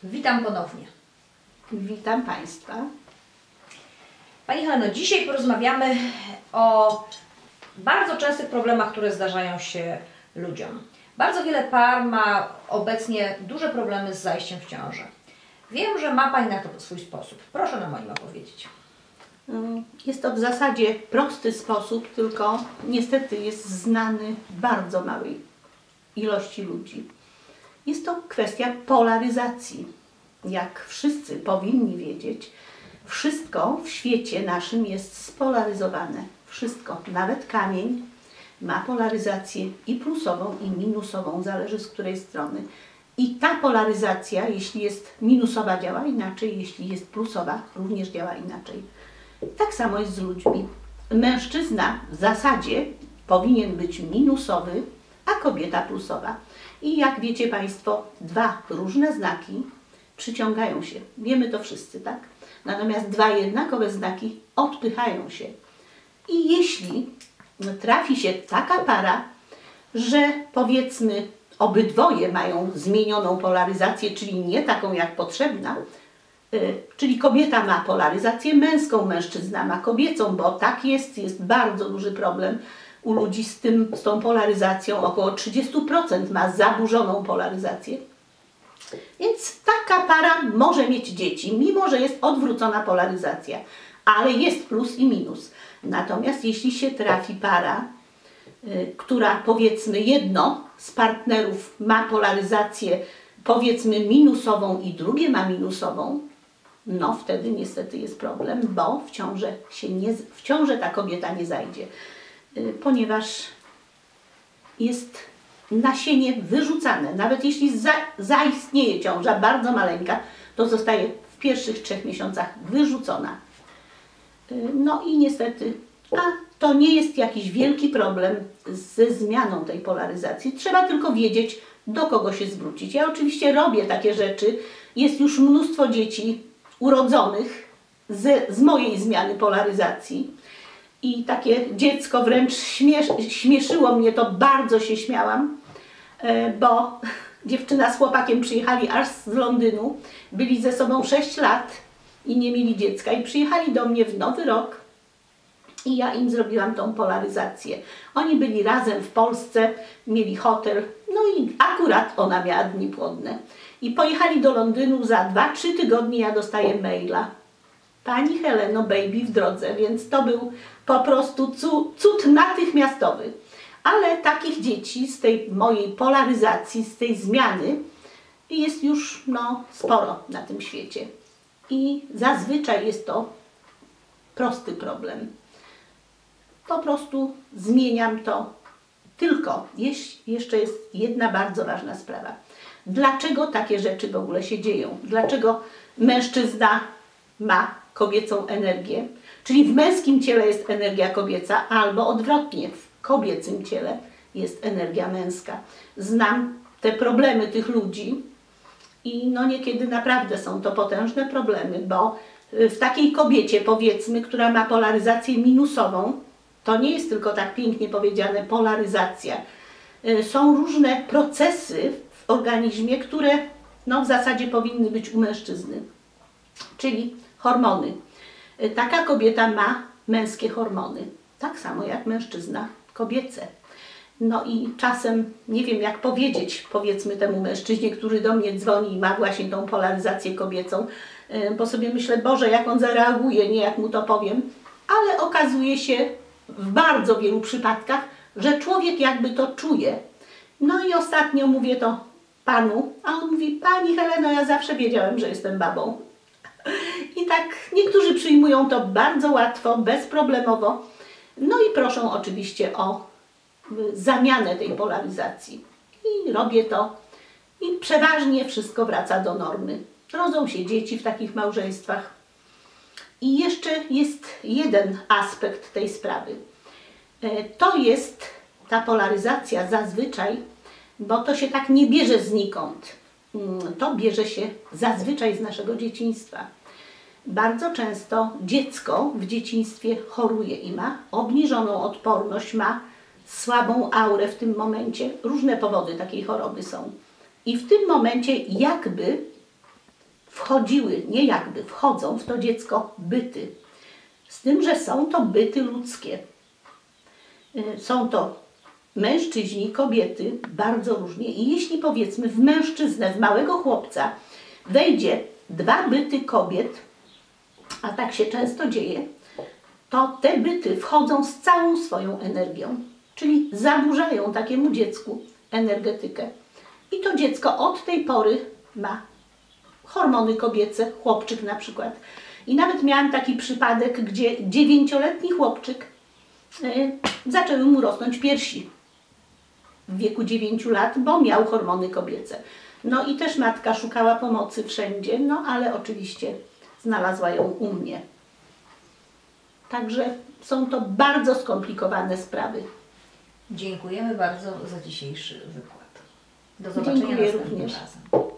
Witam ponownie. Witam Państwa. Pani Heleno, dzisiaj porozmawiamy o bardzo częstych problemach, które zdarzają się ludziom. Bardzo wiele par ma obecnie duże problemy z zajściem w ciążę. Wiem, że ma Pani na to swój sposób. Proszę nam o nim opowiedzieć. Jest to w zasadzie prosty sposób, tylko niestety jest znany bardzo małej ilości ludzi. Jest to kwestia polaryzacji. Jak wszyscy powinni wiedzieć, wszystko w świecie naszym jest spolaryzowane. Wszystko, nawet kamień, ma polaryzację i plusową, i minusową, zależy z której strony. I ta polaryzacja, jeśli jest minusowa, działa inaczej, jeśli jest plusowa, również działa inaczej. Tak samo jest z ludźmi. Mężczyzna w zasadzie powinien być minusowy, a kobieta plusowa. I jak wiecie Państwo, dwa różne znaki przyciągają się. Wiemy to wszyscy, tak? Natomiast dwa jednakowe znaki odpychają się. I jeśli trafi się taka para, że powiedzmy obydwoje mają zmienioną polaryzację, czyli nie taką jak potrzebna, czyli kobieta ma polaryzację męską, mężczyzna ma kobiecą, bo tak jest bardzo duży problem u ludzi z tą polaryzacją, około 30% ma zaburzoną polaryzację. Więc taka para może mieć dzieci, mimo że jest odwrócona polaryzacja, ale jest plus i minus. Natomiast jeśli się trafi para, która powiedzmy jedno z partnerów ma polaryzację powiedzmy minusową i drugie ma minusową, no wtedy niestety jest problem, bo w ciążę ta kobieta nie zajdzie, ponieważ jest nasienie wyrzucane. Nawet jeśli zaistnieje ciąża bardzo maleńka, to zostaje w pierwszych 3 miesiącach wyrzucona. No i niestety, to nie jest jakiś wielki problem ze zmianą tej polaryzacji. Trzeba tylko wiedzieć, do kogo się zwrócić. Ja oczywiście robię takie rzeczy. Jest już mnóstwo dzieci urodzonych z mojej zmiany polaryzacji. I takie dziecko wręcz śmieszyło mnie, to bardzo się śmiałam, bo dziewczyna z chłopakiem przyjechali aż z Londynu, byli ze sobą 6 lat i nie mieli dziecka i przyjechali do mnie w Nowy Rok i ja im zrobiłam tą polaryzację. Oni byli razem w Polsce, mieli hotel, no i akurat ona miała dni płodne. I pojechali do Londynu, za 2-3 tygodnie ja dostaję maila. Pani Heleno, baby w drodze, więc to był po prostu cud natychmiastowy. Ale takich dzieci z tej mojej polaryzacji, z tej zmiany jest już sporo na tym świecie. I zazwyczaj jest to prosty problem. Po prostu zmieniam to. Tylko jeszcze jest jedna bardzo ważna sprawa. Dlaczego takie rzeczy w ogóle się dzieją? Dlaczego mężczyzna ma kobiecą energię, czyli w męskim ciele jest energia kobieca, albo odwrotnie, w kobiecym ciele jest energia męska. Znam te problemy tych ludzi i niekiedy naprawdę są to potężne problemy, bo w takiej kobiecie, powiedzmy, która ma polaryzację minusową, to nie jest tylko tak pięknie powiedziane polaryzacja. Są różne procesy w organizmie, które w zasadzie powinny być u mężczyzny, czyli hormony. Taka kobieta ma męskie hormony, tak samo jak mężczyzna kobiece. No i czasem nie wiem jak powiedzieć, powiedzmy temu mężczyźnie, który do mnie dzwoni i ma właśnie tą polaryzację kobiecą, bo sobie myślę, Boże, jak on zareaguje, nie jak mu to powiem, ale okazuje się w bardzo wielu przypadkach, że człowiek jakby to czuje. No i ostatnio mówię to panu, a on mówi, Pani Heleno, ja zawsze wiedziałem, że jestem babą. I tak niektórzy przyjmują to bardzo łatwo, bezproblemowo. No i proszą oczywiście o zamianę tej polaryzacji. I robię to i przeważnie wszystko wraca do normy. Rodzą się dzieci w takich małżeństwach. I jeszcze jest jeden aspekt tej sprawy. To jest ta polaryzacja zazwyczaj, bo to się tak nie bierze znikąd. To bierze się zazwyczaj z naszego dzieciństwa. Bardzo często dziecko w dzieciństwie choruje i ma obniżoną odporność, ma słabą aurę w tym momencie. Różne powody takiej choroby są. I w tym momencie jakby wchodziły, nie jakby, wchodzą w to dziecko byty. Z tym, że są to byty ludzkie. Są to mężczyźni, kobiety, bardzo różnie. I jeśli powiedzmy w mężczyznę, w małego chłopca wejdzie 2 byty kobiet, a tak się często dzieje, to te byty wchodzą z całą swoją energią, czyli zaburzają takiemu dziecku energetykę. I to dziecko od tej pory ma hormony kobiece, chłopczyk na przykład. I nawet miałam taki przypadek, gdzie 9-letni chłopczyk zaczęły mu rosnąć piersi w wieku 9 lat, bo miał hormony kobiece. No i też matka szukała pomocy wszędzie, no ale oczywiście znalazła ją u mnie. Także są to bardzo skomplikowane sprawy. Dziękujemy bardzo za dzisiejszy wykład. Do zobaczenia Dziękuję następnym również. razem.